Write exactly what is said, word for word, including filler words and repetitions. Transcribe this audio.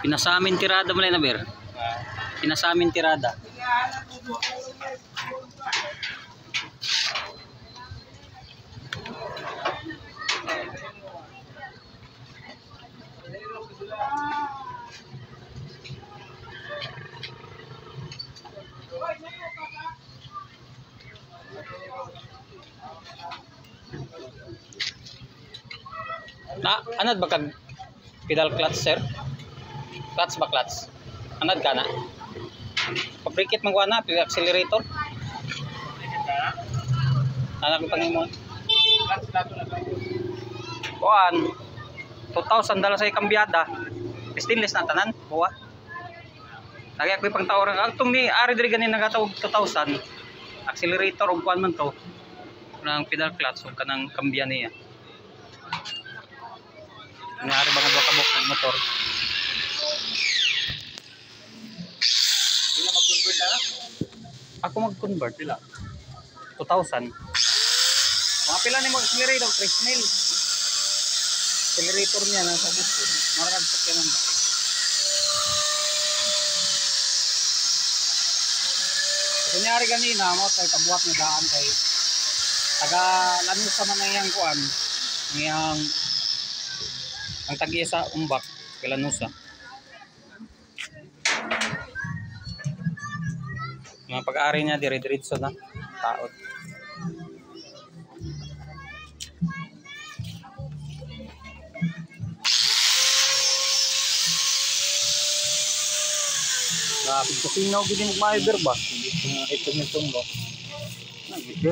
Pinasamin tirada mo na ber. Pinasamin tirada. Na, anad ba kag pedal clutch sir? Clutch ba clutch? Anad ka na? Pabrikit man ko na, pedal accelerator. Anak ko pangimon. Kuan. two thousand dala sa ikambiyada. Stainless na tanan, buwa. Lagi ako pang tawo ra. Atong ni ari diri ganin nagatawag two thousand. Accelerator ug kuan man to. Nang pedal clutch ug kanang kambiyan niya. Nangyari ba nga kabok ng motor? Sila mag-convert na? Ako mag-convert nila. two thousand. Mga pila ni mag-accelerator, three mil. Accelerator niya nasa gusto. Maragagsak yan ba? Kunyari ganina, mo tayo kabuhat na daan kay taga lanus sa man niyang kuan. Niyang ang tagi sa umbak kalanusa mga pag-aari niya dire-diretso na taot. Kapit ko sinaw gini mag-maiber ba? Hindi ko nga ito nitong ba? Nag-iber.